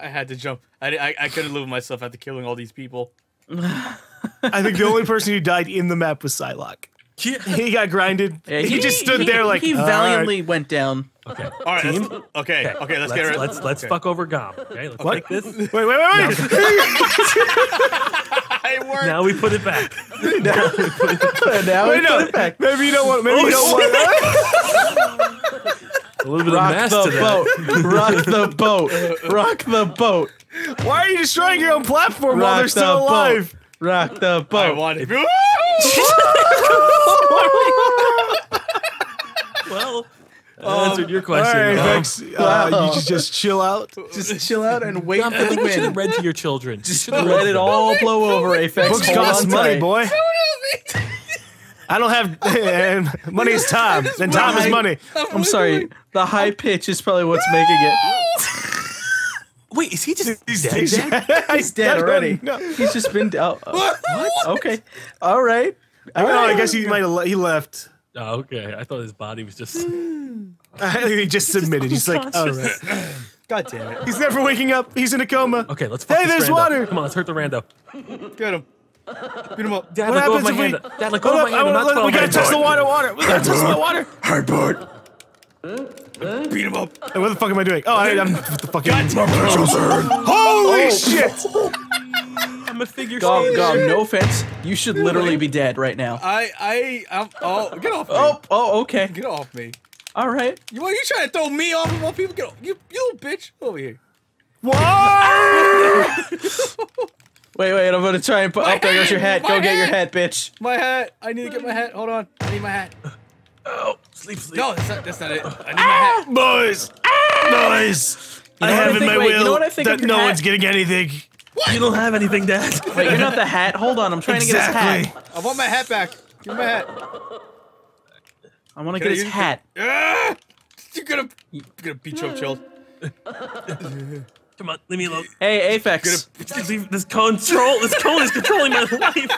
I had to jump. I couldn't live with myself after killing all these people. I think the only person who died in the map was Psylocke. He got grinded. Yeah, he just stood there like he valiantly went down. Okay. All right. Okay. Let's get rid. Let's fuck over Gom. Okay. Let's take this. Wait. It worked. Now we put it back. Now we put it back. Maybe you don't want. Maybe you don't want. A little bit Rock of mass the to that. boat. Rock the boat. Rock the boat. Why are you destroying your own platform while they're still alive? Rock the I boat. wanted. Well, that answered your All question. right, Gom. Vex, you should just chill out. Just chill out and wait Gom, for I the think you should wind. have read to your children. Just let it all blow over, Aphex. Books Hold cost on money, tight. boy. I don't have. Money is time, and time is money. I'm sorry. The high pitch is probably what's making it. Wait, is he just He's dead? He's dead already. No. He's just been down. What? Okay. All right. I guess he might have. He left. Oh, okay. I thought his body was just. He just submitted. He's like, all right. God damn it! He's never waking up. He's in a coma. Okay, let's fuck Hey, this there's rando. water. Come on, let's hurt the rando. Get him. Beat him up. Dad, What let go of happens my if hand. we? Dad, let go Hold of up, my hand. I'm not we gotta touch the water. We gotta touch the water. Hi, bud. Beat him up. Hey, what the fuck am I doing? Oh, I'm what the fucking. Children. Holy shit! I'm a figure Gom, skater. no offense. You should literally be dead right now. I'm. Oh, get off me. Oh, okay. Get off me. All right. You trying to throw me off of more people? Get off. You little bitch. Over here. What? Wait, I'm gonna try and put. My Oh, there goes your hat, hat. Go my get your hat. hat, bitch. My hat. I need to get my hat. Hold on. I need my hat. Oh, sleep. No, that's not it. I need my hat. Boys! I know what have I in think- my wait, you will know what I think that of your no hat? one's getting anything. You don't have anything, Dad. Wait, you're not the hat. Hold on, I'm trying to get his Exactly. hat. I want my hat back. Give me my hat. I want to Can get I his use- hat. Ah! You're gonna beat you up, chill. Come on, leave me alone. Hey, Aphex. Leave this control. This cone is controlling my life.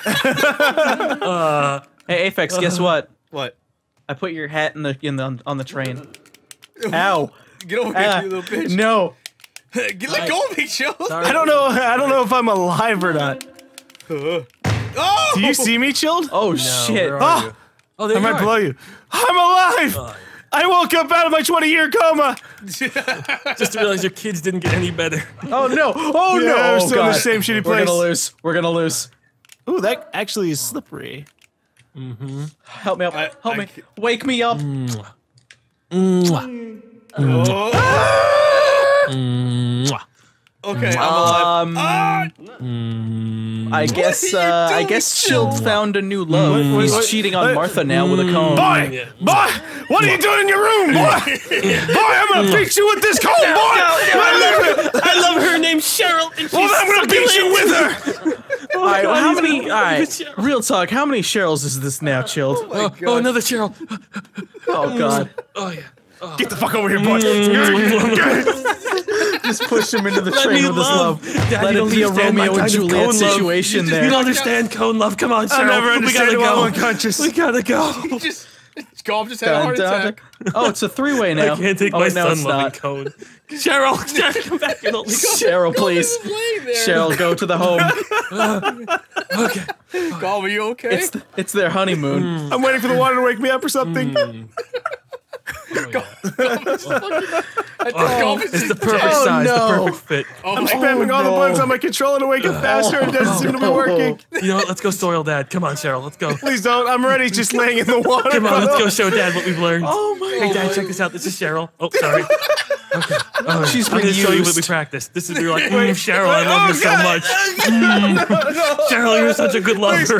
Hey, Aphex. Guess what? What? I put your hat on the train. Ow. Get over here, you little bitch. No. Let go of me, chill. I don't know if I'm alive or not. Oh! Do you see me, Chilled? Oh shit. Where are you? Oh, there I you might are. blow you. I'm alive! I woke up out of my 20-year coma! Just to realize your kids didn't get any better. Oh no. Oh Yeah, no. we're Oh, still in the God. same shitty We're place. gonna lose. We're gonna lose. Ooh, that actually is slippery. Help me up. Help me. can't- Wake me up. Okay, I'm alive. I guess Shield found a new love. He's cheating on Martha now with a cone. Boy! Boy! What are you doing in your room, boy? Boy, I'm gonna beat you with this cone, boy! I love her named Cheryl. And Well, I'm gonna beat you with her! All right, how many? All right, real talk. How many Cheryls is this now, Chilled? Oh, another Cheryl. Oh God! Oh yeah. Get the fuck over here, boy! Just push him into the Let train me with his love. Dad, Let you it don't be a understand my Romeo and kind of Juliet cone love. situation You there. don't understand cone love. Come on, Cheryl. I'll never we understand gotta it while go. I'm unconscious. We gotta go. Golf just had a heart attack. Oh, it's a three-way now. I can't take oh, my wait, no, son it's loving not. cone. Cheryl, come back and let me go. Cheryl, please. Cheryl, go to the home. Okay. Golf, are you okay? It's their honeymoon. I'm waiting for the water to wake me up or something. It's the perfect size, the perfect fit. I'm spamming all the buttons on my controller to wake up faster and it doesn't seem to be working. You know what? Let's go soil Dad. Come on, Cheryl. Let's go. Please don't. I'm already just laying in the water. Come on, let's go show Dad what we've learned. Oh my Hey, Dad, check this out. This is Cheryl. Oh, sorry. Okay. She's I'm been gonna show you what we used. practiced. This is you're like, Cheryl, I love you so much. Cheryl, you're such a good lover.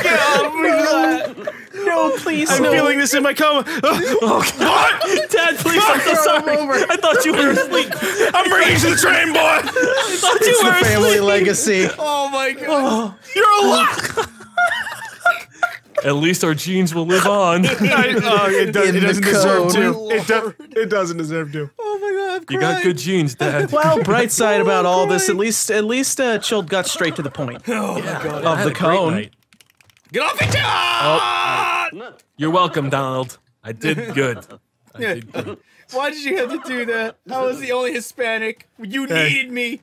No, please. I'm feeling this in my coma. What? Dad, please, I'm so sorry. I thought you were asleep. I'm bringing you to the train, boy. I thought you It's were the family asleep. legacy. Oh my god. You're alive. At least our genes will live on. It In the doesn't deserve code. to. It doesn't deserve to. Oh my god, I'm You got crying. good genes, Dad. Well, bright side about all this, at least Chilled got straight to the point Oh my god. of the cone. Get off me, John! You're welcome, Donald. I did good. I did good. Why did you have to do that? I was the only Hispanic. You Hey. needed me.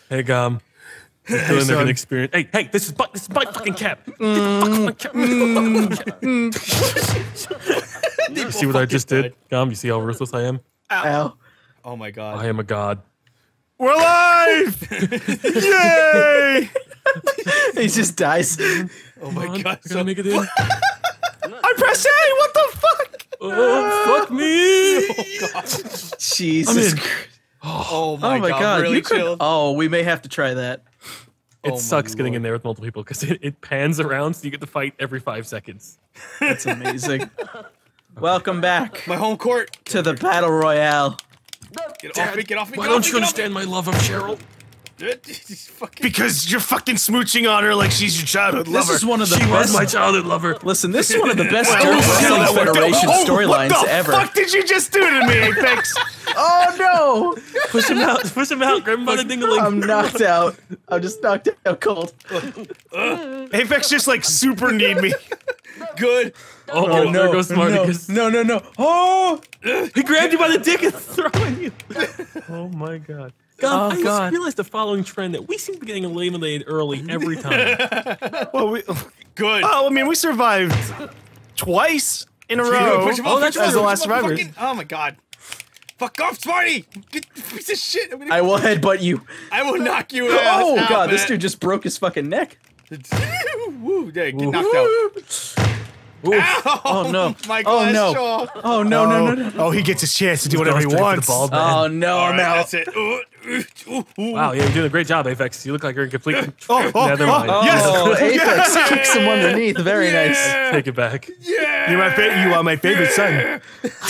Hey, Gum. I'm feeling like an experience. Hey, this is my fucking cap. Get the fuck off my cap. You see what I just did? Gum, you see how ruthless I am? Ow. Oh my god. I am a god. We're live! Yay! He just dies. Oh my god. Can I make it in? I pressed A! What the fuck? Oh, fuck me! Oh god. Jesus. Oh my god. Really you could, chilled. oh, we may have to try that. It Oh my sucks getting in lord. there with multiple people because it pans around, so you get to fight every 5 seconds. That's amazing. Welcome back My home court. to the Battle Royale. Get off me, get off me, Why get off don't me, you get understand my love of Cheryl? off me. Fucking Because you're fucking smooching on her like she's your childhood This lover. is one of the She was best. my childhood lover. Listen, this is one of the best Oh, Derp shit, Wrestling that worked out. Federation Oh, storylines what the ever. fuck did you just do to me, Apex? Oh no! Push him out, grab him by the dingling. I'm knocked out. I'm just knocked out cold. Apex just like super need me. good. Oh, there goes Smarticus. No. Oh! He grabbed you by the dick and throwing you. Oh my god. God, I just realized the following trend that we seem to be getting eliminated early every time. Well, Good. oh, I mean, we survived twice in a row Push him off, push him as off, the push last him off, survivors. fucking- Oh my god. Fuck off, Smarty! Get piece of shit. I will headbutt you. I will knock you out. Oh out, god, this man. dude just broke his fucking neck. Woo, there, get knocked out. Ow! Oh no. My Oh glass no. jaw. Oh no. Oh, he gets his chance to do whatever he Going straight for wants. the ball, Oh man. no, I'm Alright, out. that's it. Wow, yeah, you're doing a great job, Aphex. You look like you're in complete. Never mind. Oh, Yes. Apex kicks him underneath. Very nice. Take it back. Yeah! You are my favorite son.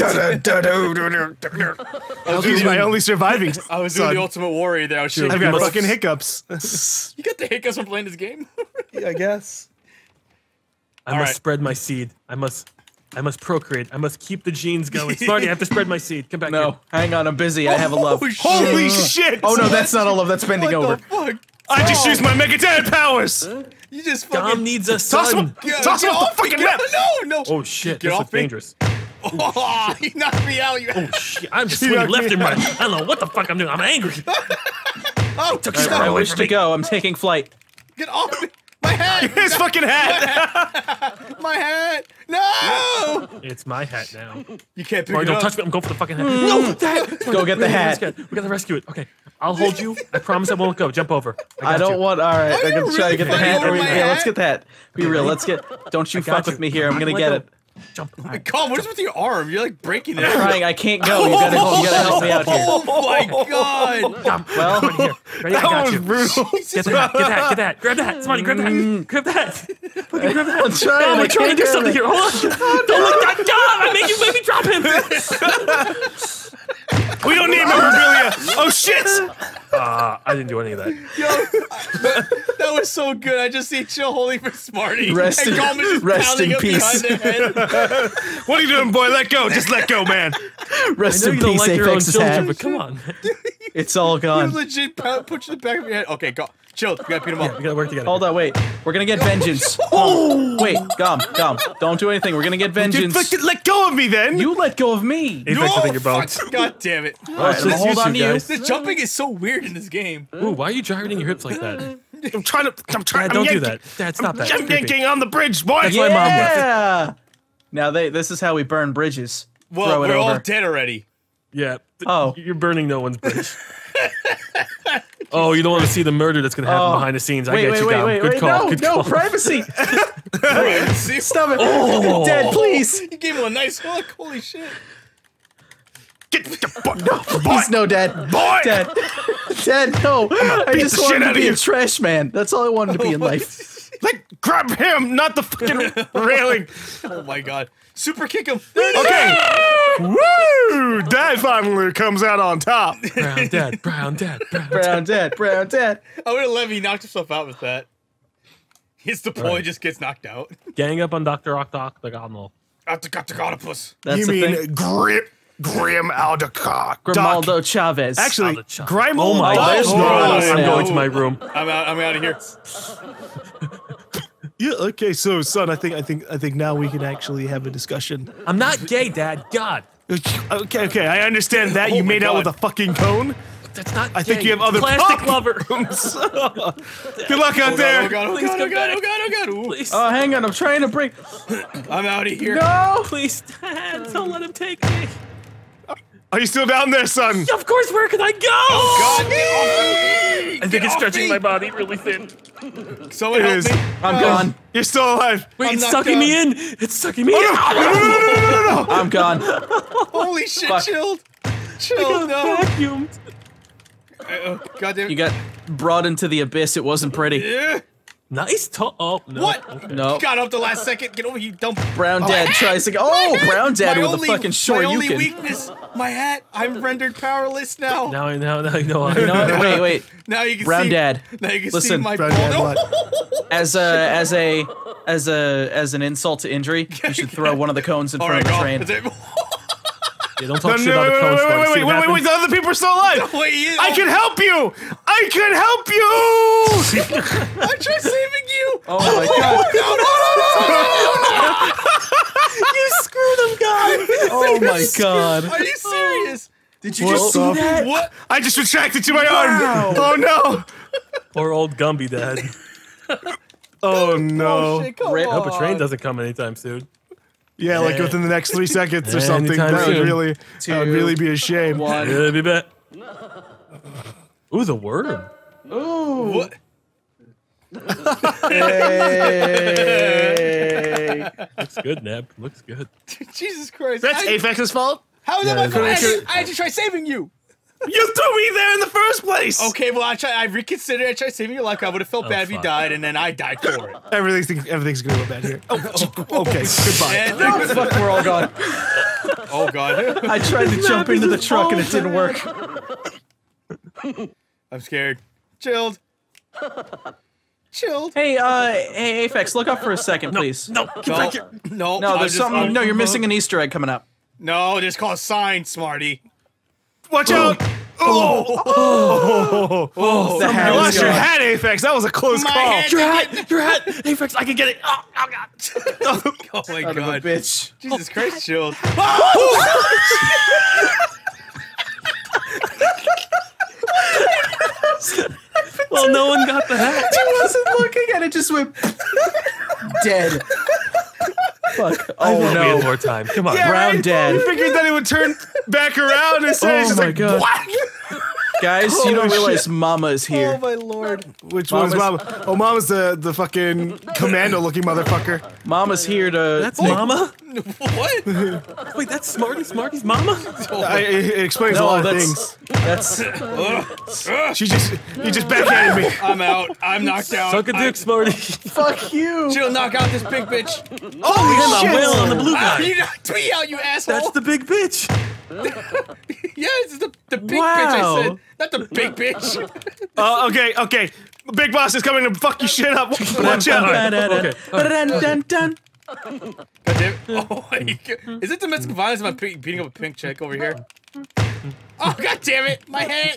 He's my only surviving I was doing son. the Ultimate Warrior there. I was shaking. I've got my- fucking hiccups. You got the hiccups from playing this game? I guess. I must Alright. spread my seed. I must procreate. I must keep the genes going. Smarty, I have to spread my seed. Come back here. No, hang on, I'm busy. I have a love. Holy shit! Oh no, that's not a love. That's bending What over. the fuck? I just used my Mega Dad powers. You just Dom fucking... needs a Toss him! son. Toss him off the fucking map! No! Oh shit, Get this off looks me. dangerous. Oh, he knocked me out. You... Oh shit, I'm just He swinging knocked left me and right. out. I don't know what the fuck I'm doing. I'm angry. Oh, Took get his I away wish from to me. go. I'm taking flight. off me! My hat! His fucking hat! My hat! No! It's my hat now. You can't pick Marty, it don't up. touch me. I'm going for the fucking hat. No, that. Go get the hat. We gotta rescue it. Okay, I'll hold you. I promise I won't let go. Jump over. I got don't you. want. All right, Are I'm you gonna try really to get the fighting hat. over my Yeah, let's hat? get the hat. Be real. Let's get. Don't you got fuck you. with me here. I'm gonna Let get go. it. Jump. All right. Colin, what is with your arm? You're like breaking it. I'm trying. I can't go. You gotta help me out here. Oh my god! Jump. Well, Right here. Ready? I That got was you. brutal. Get that. Grab the hat. Somebody grab the hat. Grab the hat. Fucking grab the hat. I'm trying. Oh, I we're trying to can't do grab something it. here. Hold on. Don't look that job. I made me drop him. We don't need memorabilia. Oh shit! I didn't do any of that. Yo, that was so good. I just see Chill holding for Smarty. Rest and in- Coleman just rest pounding in him peace. behind the head. What are you doing, boy? Let go. Just let go, man. Rest I know in you don't peace, like your own Aphex's children, hat. but come on. It's all He gone. legit punched the back of your head. Okay, go. Chill. You gotta beat him up. We gotta work together. Hold on, wait. We're gonna get vengeance. Oh, wait, Gum. Don't do anything. We're gonna get Just vengeance. fucking let go of me, then. You let go of me. Aphex, I think your bones. fuck. God damn it. Let's just hold use on to you. guys. The jumping is so weird in this game. Ooh, why are you gyrating your hips like that? I'm trying. Dad, don't do that. Dad, stop that. I'm It's creepy. yanking on the bridge, boy. That's why Mom left. Yeah. Now this is how we burn bridges. Well, Throw it we're all over. dead already. Yeah. Oh. You're burning no one's bridge. Oh, you don't want to see the murder that's going to happen Oh. behind the scenes. I Wait, get wait, you, wait, Dom. wait, Good wait. call. No, Good no, call. privacy. See? Stop it. Oh. Dad, please. You gave him a nice hook. Holy shit. Get the fuck. Please, no, Dad. Boy. Dad. Dad, no. I beat just the shit wanted to out of be you. a trash man. That's all I wanted to be in life. Like, grab him, not the fucking railing. Oh my god. Super kick him. Okay. Woo! Dad finally comes out on top. Brown dad, brown dad, brown dad. Brown Dad, Brown Dad. I would have let him. He knocked himself out with that. Hits the pole, he just gets knocked out. Gang up on Dr. Octok, the Godnall. Octopus. That's You the mean thing. Grim Aldecock? Grimaldo Chavez. Actually, Aldecock. Grime Oh my there's gosh. no I'm one else going now. to my room. I'm out of here. Yeah, okay, so son, I think now we can actually have a discussion. I'm not gay, Dad. God. Okay, I understand that. You Oh my made out God. with a fucking cone. That's not. I think gay. you have other plastic lover. Good luck out there. Oh god, oh god, oh god, oh god, oh god. Ooh. Please. Oh, hang on, I'm trying to break. I'm out of here. No! Please, Dad, don't let him take me. Are you still down there, son? Of course, where can I go? God, I think it's stretching my body really thin. Someone It help is. me. I'm gone. You're still alive. Wait, I'm it's not sucking done. me in. It's sucking me in. No. I'm gone. Holy shit, Fuck. chilled. Chilled, no. Vacuumed. God damn it. You got brought into the abyss. It wasn't pretty. Yeah. Nice talk. Oh, no. What? No. Got up the last second. Get over here, you dumb. Brown Dad tries to go. Oh, Brown Dad with a fucking short My only Yukin. weakness, my hat. I'm rendered powerless now. Now I know. I know. You know what? Wait. Now you can Brown see. Dad. Now you can Listen, see my Brown Dad, bald- what? As an insult to injury, you should throw one of the cones in All front right, of the go. train. That's it. Yeah, don't talk shit about the cone squad. See what happens? The other people are still alive. Wait, I can help you. I can help you. I tried saving you. Oh my god. You screwed him, God. Oh my god. Are you serious? Did you What just see the- that? What? I just retracted to my arm. Oh no. Poor old Gumby Dad. Oh no. Shit, come Rip. I hope a train on. doesn't come anytime soon. Yeah, like within the next 3 seconds or something. Anytime That would soon. really, be a shame. One. Yeah, be back. Ooh, the worm. What? Hey. Looks good, Neb. Looks good. Jesus Christ. That's I- Aphex's fault. How is that my Yeah, fault? yeah. I had to try saving you. You threw me there in the first place. Okay, well, I reconsidered. I tried saving your life. I would have felt bad if you fuck. died, and then I died for it. Everything's gonna go bad here. Oh, okay. Goodbye. And- Fuck, we're all gone. oh God. I tried to jump into the truck and it didn't work. I'm scared. Chilled. Chilled. Hey, hey, Aphex, look up for a second, please. No, get No, back here. no, No, I'm there's just- something. No, you're missing an Easter egg coming up. No, just call a sign, smarty. Watch out. Oh. The You hat lost is your gone. hat, Aphex. That was a close My call. hat. Your hat. Your hat. Aphex, I can get it. Oh God. Oh my Son of a God. bitch. Jesus Christ, chilled. Well, no one got the hat. I wasn't looking and it just went dead. Fuck. I Oh thought we had no. more time. Come on. Yeah, Brown right? Dad. You figured that it would turn back around and say, Oh it's just my like, God. black. Guys, you don't Holy realize shit. Mama is here. my lord. Which one's Mama's- Mama? Oh, Mama's the fucking commando-looking motherfucker. Mama's here to. That's Mama. What? Wait, that's Smarty's Mama. It explains a No, lot of that's things. that's. You just backhanded me. I'm out. I'm knocked out. Suck a dick, Smarty. Fuck you. Chill, knock out this big bitch. Holy I'm shit! Will on the blue guy. You knocked me out, you asshole. That's the big bitch. Yes, the big Wow. bitch I said. Not the big bitch. Okay. Big Boss is coming to fuck your shit up. Watch out. Okay. God damn it. Oh my God. Is it domestic violence if I'm beating up a pink chick over here? Oh god damn it! My head.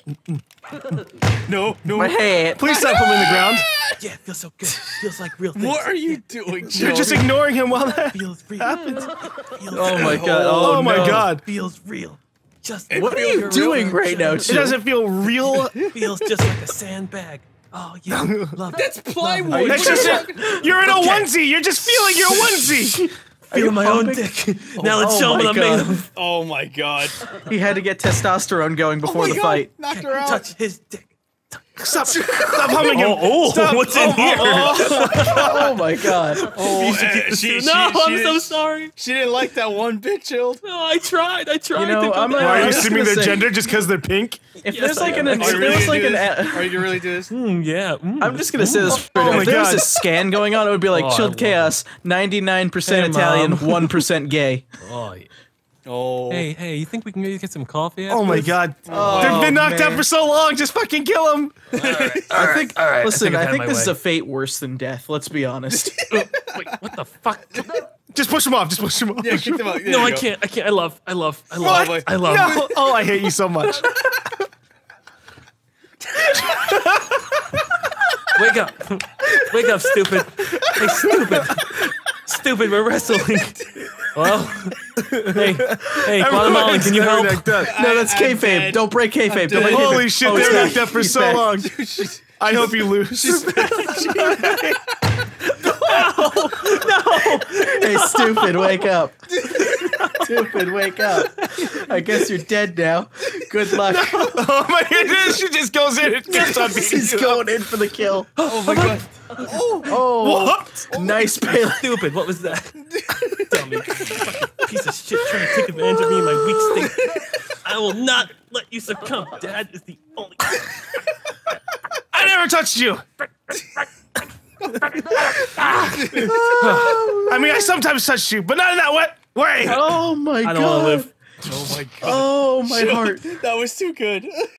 No. My hat. Please stop him in the ground. Yeah, it feels so good. Feels like real things. What are you doing, Joe? You're just ignoring him while that Feels real. happens. Oh my god. Oh, my no. God. Feels real. Just What are you doing right now, It Chill? doesn't feel real. feels just like a sandbag. Oh yeah, love it. That's plywood. you That's just you're in a onesie. You're just feeling your onesie. Feel my own dick. Now let's Oh show my what I'm God. made of. Oh my god. He had to get testosterone going before the fight. Knocked her out. Touch his dick. Stop humming him. Stop. What's in here? Oh my god. She I'm so didn't- sorry. She didn't like that one bit, chilled. No, I tried. You know, to I'm go gonna- Why are I'm you just assuming gonna their say- gender just because they're pink? If Yes, there's like I an, am. if Are you there's really like gonna an, do this? Are you gonna really do this? Yeah. I'm just gonna say this straight Oh up. my If there was God. a scan going on, it would be like Oh, I Chilled love Chaos, 99% Hey, Italian, Mom. 1% gay. Oh, yeah. Oh. Hey, you think we can maybe get some coffee? Oh my afterwards? god. They've been knocked out man. for so long. Just fucking kill them. I think. Listen, I've I had think my this is way. a fate worse than death. Let's be honest. Wait, what the fuck? Just push them off. Just push them off. Yeah, kick them out. There No, you I go. can't. I love. What? I love. No. Oh, I hate you so much. Wake up, stupid. Hey, stupid. Stupid, we're wrestling. Well, Hey, Guatemalan, can you help? No, that's kayfabe. Don't break kayfabe. Don't break Holy kayfabe. shit, Oh, they he's were back. locked up for He's so back. long. I hope you lose. Hey, stupid, wake up. Stupid, wake up. I guess you're dead now. Good luck. Oh my goodness, she just goes in and keeps on beating He's you going in for the kill. Oh my god. Oh, What? nice Pele. Stupid. What was that? Dummy. Fucking piece of shit trying to take advantage of me in my weak state. I will not let you succumb. Dad is the only. I never touched you. I mean, I sometimes touched you, but not in that way. Oh my god. I don't want to live. Oh my god. Oh my heart. That was too good.